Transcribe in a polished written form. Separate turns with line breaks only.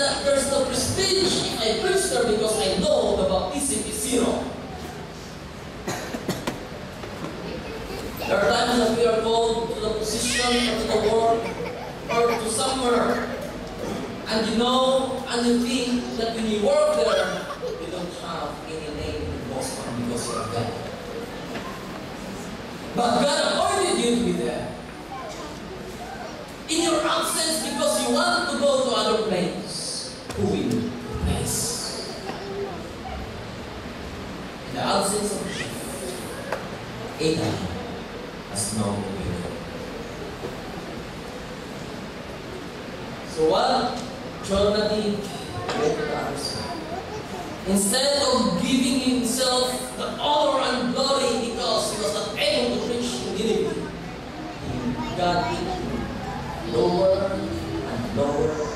that there's no prestige if I preach there because I know the baptism is zero. There are times that we are called to the position or to the work or to somewhere, and you know, and you think that when you work there, you don't have any name to boast on because you are there. But God appointed you to be there. In your absence, because you want to go to other place, who will replace? In the absence of Adam has no will. So what Jonah did, instead of giving himself the honor and glory because he was not able to preach to Nineveh, he got lower and lower